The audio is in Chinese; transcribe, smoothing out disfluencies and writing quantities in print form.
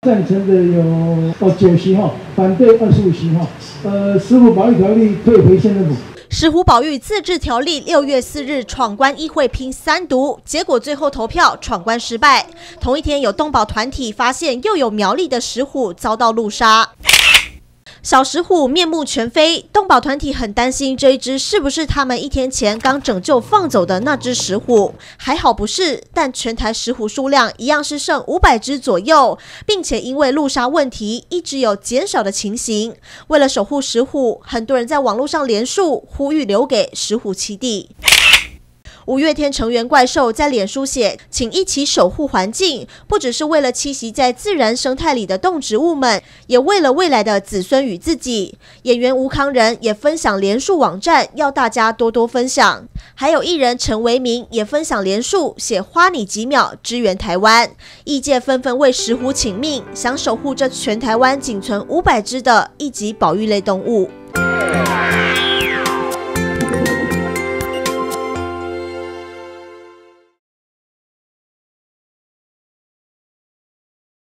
赞成的有9席反对25席石虎保育条例退回县政府。 石虎保育自治条例6月4日闯关议会拼3读，结果最后投票闯关失败。同一天，有动保团体发现又有苗栗的石虎遭到路杀。小石虎面目全非，动保团体很担心这一只是不是他们1天前刚拯救放走的那只石虎。还好不是，但全台石虎数量一样是剩500只左右，并且因为路杀问题一直有减少的情形。为了守护石虎，很多人在网络上连署呼吁留给石虎栖地。五月天成员怪兽在脸书写，请一起守护环境，不只是为了栖息在自然生态里的动植物们，也为了未来的子孙与自己。演员吴康仁也分享连署网站，要大家多多分享。还有艺人陈维明也分享连署，写花你几秒支援台湾。业界纷纷为石虎请命，想守护这全台湾仅存500只的一级保育类动物。